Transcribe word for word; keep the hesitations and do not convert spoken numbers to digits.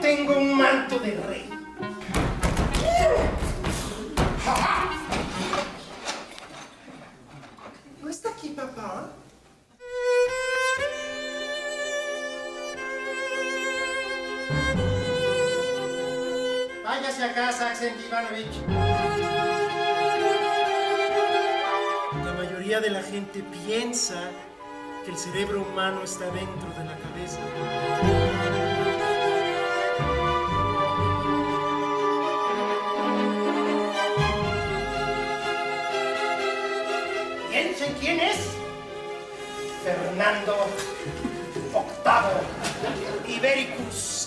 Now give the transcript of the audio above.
tengo un manto de rey. ¿No está aquí, papá? Váyase a casa, Aksent Ivanovich. La mayoría de la gente piensa que el cerebro humano está dentro de la cabeza. ¿Piensen quién es? Fernando octavo Ibericus.